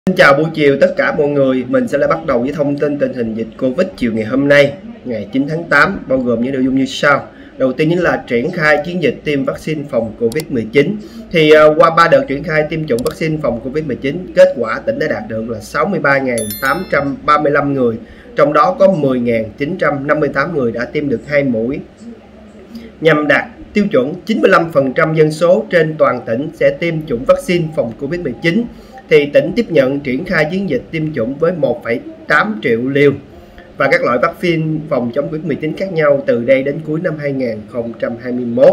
Xin chào buổi chiều tất cả mọi người, mình sẽ lại bắt đầu với thông tin tình hình dịch Covid chiều ngày hôm nay, ngày 9 tháng 8, bao gồm những nội dung như sau. Đầu tiên chính là triển khai chiến dịch tiêm vaccine phòng Covid-19. Qua 3 đợt triển khai tiêm chủng vaccine phòng Covid-19, kết quả tỉnh đã đạt được là 63.835 người, trong đó có 10.958 người đã tiêm được 2 mũi. Nhằm đạt tiêu chuẩn 95% dân số trên toàn tỉnh sẽ tiêm chủng vaccine phòng Covid-19, thì tỉnh tiếp nhận triển khai chiến dịch tiêm chủng với 1,8 triệu liều và các loại vaccine phòng chống Covid-19 khác nhau từ đây đến cuối năm 2021.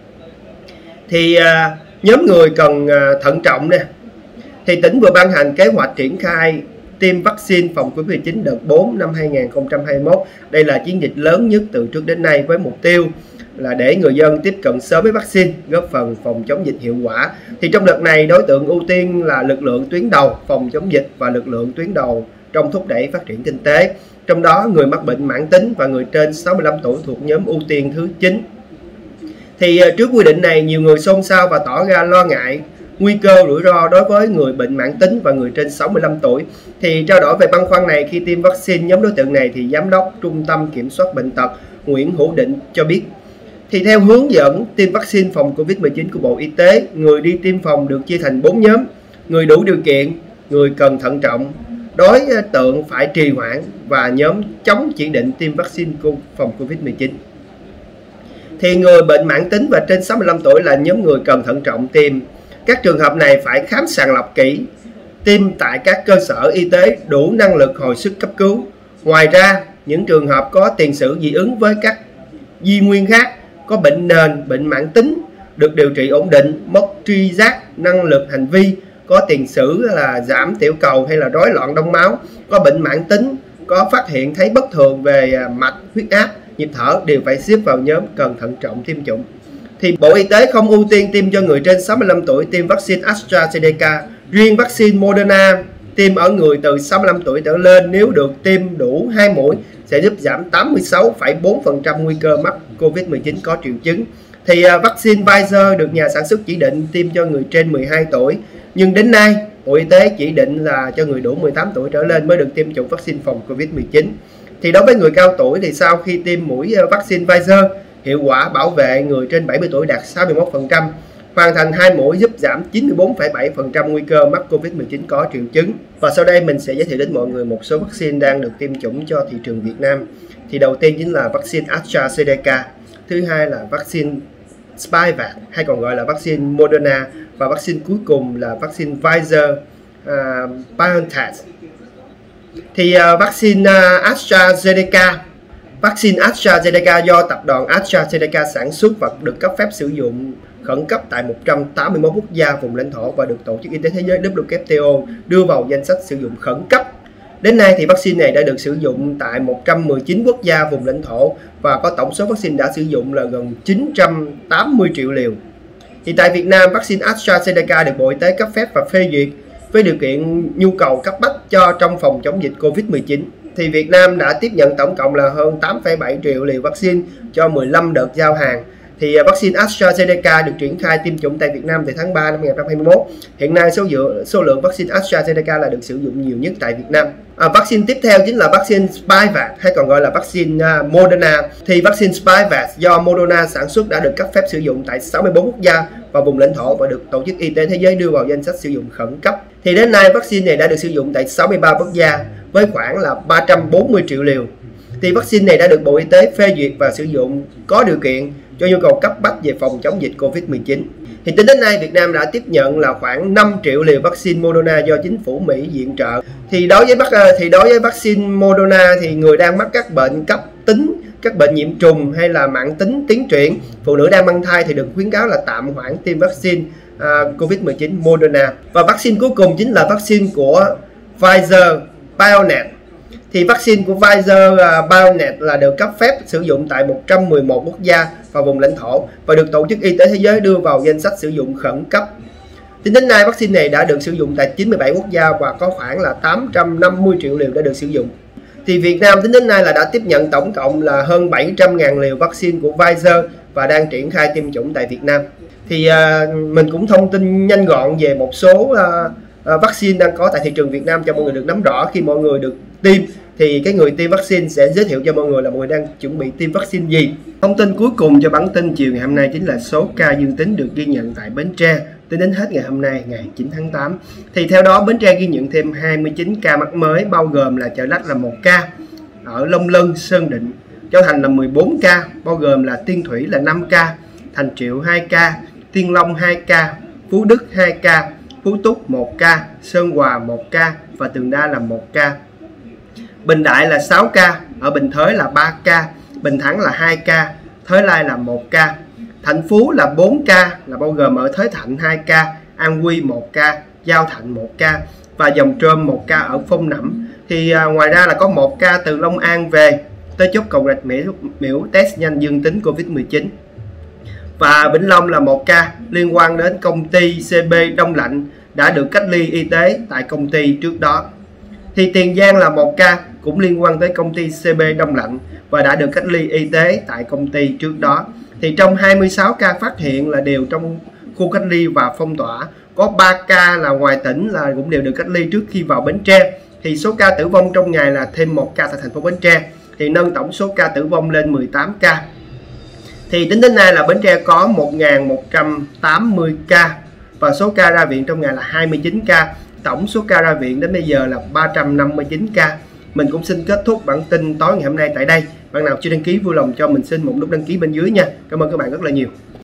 Nhóm người cần thận trọng nè. Thì tỉnh vừa ban hành kế hoạch triển khai tiêm vaccine phòng Covid-19 đợt 4 năm 2021. Đây là chiến dịch lớn nhất từ trước đến nay với mục tiêu là để người dân tiếp cận sớm với vaccine, góp phần phòng chống dịch hiệu quả. Thì trong đợt này, đối tượng ưu tiên là lực lượng tuyến đầu phòng chống dịch và lực lượng tuyến đầu trong thúc đẩy phát triển kinh tế. Trong đó, người mắc bệnh mãn tính và người trên 65 tuổi thuộc nhóm ưu tiên thứ 9. Trước quy định này, nhiều người xôn xao và tỏ ra lo ngại nguy cơ rủi ro đối với người bệnh mãn tính và người trên 65 tuổi. Trao đổi về băn khoăn này khi tiêm vaccine nhóm đối tượng này, thì Giám đốc Trung tâm Kiểm soát Bệnh tật Nguyễn Hữu Định cho biết, theo hướng dẫn tiêm vaccine phòng Covid-19 của Bộ Y tế, người đi tiêm phòng được chia thành 4 nhóm: người đủ điều kiện, người cần thận trọng, đối tượng phải trì hoãn và nhóm chống chỉ định tiêm vaccine phòng Covid-19. Người bệnh mãn tính và trên 65 tuổi là nhóm người cần thận trọng tiêm. Các trường hợp này phải khám sàng lọc kỹ, tiêm tại các cơ sở y tế đủ năng lực hồi sức cấp cứu. Ngoài ra, những trường hợp có tiền sử dị ứng với các di nguyên khác, có bệnh nền, bệnh mãn tính, được điều trị ổn định, mất tri giác, năng lực hành vi, có tiền sử là giảm tiểu cầu hay là rối loạn đông máu, có bệnh mãn tính, có phát hiện thấy bất thường về mạch, huyết áp, nhịp thở đều phải xếp vào nhóm cần thận trọng tiêm chủng. Bộ Y tế không ưu tiên tiêm cho người trên 65 tuổi tiêm vaccine AstraZeneca. Riêng vaccine Moderna tiêm ở người từ 65 tuổi trở lên nếu được tiêm đủ 2 mũi sẽ giúp giảm 86,4% nguy cơ mắc Covid-19 có triệu chứng. Vaccine Pfizer được nhà sản xuất chỉ định tiêm cho người trên 12 tuổi, nhưng đến nay Bộ Y tế chỉ định là cho người đủ 18 tuổi trở lên mới được tiêm chủng vaccine phòng Covid-19. Đối với người cao tuổi thì sau khi tiêm mũi vaccine Pfizer, hiệu quả bảo vệ người trên 70 tuổi đạt 61%, hoàn thành 2 mũi giúp giảm 94,7% nguy cơ mắc Covid-19 có triệu chứng. Và sau đây mình sẽ giới thiệu đến mọi người một số vaccine đang được tiêm chủng cho thị trường Việt Nam. Đầu tiên chính là vaccine AstraZeneca, thứ hai là vaccine Spikevax hay còn gọi là vaccine Moderna, và vaccine cuối cùng là vaccine Pfizer BioNTech. Vaccine AstraZeneca do tập đoàn AstraZeneca sản xuất và được cấp phép sử dụng khẩn cấp tại 181 quốc gia vùng lãnh thổ và được Tổ chức Y tế Thế giới WHO đưa vào danh sách sử dụng khẩn cấp. Đến nay thì vaccine này đã được sử dụng tại 119 quốc gia vùng lãnh thổ và có tổng số vaccine đã sử dụng là gần 980 triệu liều. Tại Việt Nam, vaccine AstraZeneca được Bộ Y tế cấp phép và phê duyệt với điều kiện nhu cầu cấp bách cho trong phòng chống dịch Covid-19. Việt Nam đã tiếp nhận tổng cộng là hơn 8,7 triệu liều vaccine cho 15 đợt giao hàng. Vaccine AstraZeneca được triển khai tiêm chủng tại Việt Nam từ tháng 3 năm 2021. Hiện nay số lượng vaccine AstraZeneca là được sử dụng nhiều nhất tại Việt Nam. Vaccine tiếp theo chính là vaccine Spikevax hay còn gọi là vaccine Moderna. Vaccine Spikevax do Moderna sản xuất đã được cấp phép sử dụng tại 64 quốc gia và vùng lãnh thổ và được Tổ chức Y tế Thế giới đưa vào danh sách sử dụng khẩn cấp. Đến nay vaccine này đã được sử dụng tại 63 quốc gia với khoảng là 340 triệu liều. Vaccine này đã được Bộ Y tế phê duyệt và sử dụng có điều kiện cho nhu cầu cấp bách về phòng chống dịch Covid-19. Tính đến nay, Việt Nam đã tiếp nhận là khoảng 5 triệu liều vaccine Moderna do chính phủ Mỹ viện trợ. Đối với vaccine Moderna thì người đang mắc các bệnh cấp tính, các bệnh nhiễm trùng hay là mãn tính tiến triển, phụ nữ đang mang thai thì được khuyến cáo là tạm hoãn tiêm vaccine Covid-19 Moderna. Và vaccine cuối cùng chính là vaccine của Pfizer BioNTech. Vaccine của Pfizer BioNTech là được cấp phép sử dụng tại 111 quốc gia và vùng lãnh thổ và được Tổ chức Y tế Thế giới đưa vào danh sách sử dụng khẩn cấp. Đến nay, vaccine này đã được sử dụng tại 97 quốc gia và có khoảng là 850 triệu liều đã được sử dụng. Việt Nam tính đến nay là đã tiếp nhận tổng cộng là hơn 700.000 liều vaccine của Pfizer và đang triển khai tiêm chủng tại Việt Nam. Mình cũng thông tin nhanh gọn về một số vaccine đang có tại thị trường Việt Nam cho mọi người được nắm rõ. Khi mọi người được tiêm thì cái người tiêm vaccine sẽ giới thiệu cho mọi người là mọi người đang chuẩn bị tiêm vaccine gì. Thông tin cuối cùng cho bản tin chiều ngày hôm nay chính là số ca dương tính được ghi nhận tại Bến Tre tính đến hết ngày hôm nay ngày 9 tháng 8. Thì theo đó Bến Tre ghi nhận thêm 29 ca mắc mới, bao gồm là Chợ Lách là 1 ca, ở Long Lân, Sơn Định, Châu Thành là 14 ca, bao gồm là Tiên Thủy là 5 ca, Thành Triệu 2 ca, Tiên Long 2 ca, Phú Đức 2 ca, Phú Túc 1 ca, Sơn Hòa 1 ca và Tường Đa là 1 ca. Bình Đại là 6 ca, ở Bình Thới là 3 ca, Bình Thắng là 2 ca, Thới Lai là 1 ca, Thạnh Phú là 4 ca, là bao gồm ở Thới Thạnh 2 ca, An Quy 1 ca, Giao Thạnh 1 ca và Dòng Trơm 1 ca ở Phong Nẫm. Thì ngoài ra là có 1 ca từ Long An về tới chốt Cầu Rạch Miễu test nhanh dương tính Covid-19. Và Vĩnh Long là 1 ca liên quan đến công ty CB Đông Lạnh đã được cách ly y tế tại công ty trước đó. Thì Tiền Giang là 1 ca cũng liên quan tới công ty CB Đông Lạnh và đã được cách ly y tế tại công ty trước đó. Thì trong 26 ca phát hiện là đều trong khu cách ly và phong tỏa, có 3 ca là ngoài tỉnh là cũng đều được cách ly trước khi vào Bến Tre. Thì số ca tử vong trong ngày là thêm 1 ca tại thành phố Bến Tre, thì nâng tổng số ca tử vong lên 18 ca. Thì tính đến nay là Bến Tre có 1.180 ca và số ca ra viện trong ngày là 29 ca. Tổng số ca ra viện đến bây giờ là 359 ca. Mình cũng xin kết thúc bản tin tối ngày hôm nay tại đây. Bạn nào chưa đăng ký vui lòng cho mình xin một nút đăng ký bên dưới nha. Cảm ơn các bạn rất là nhiều.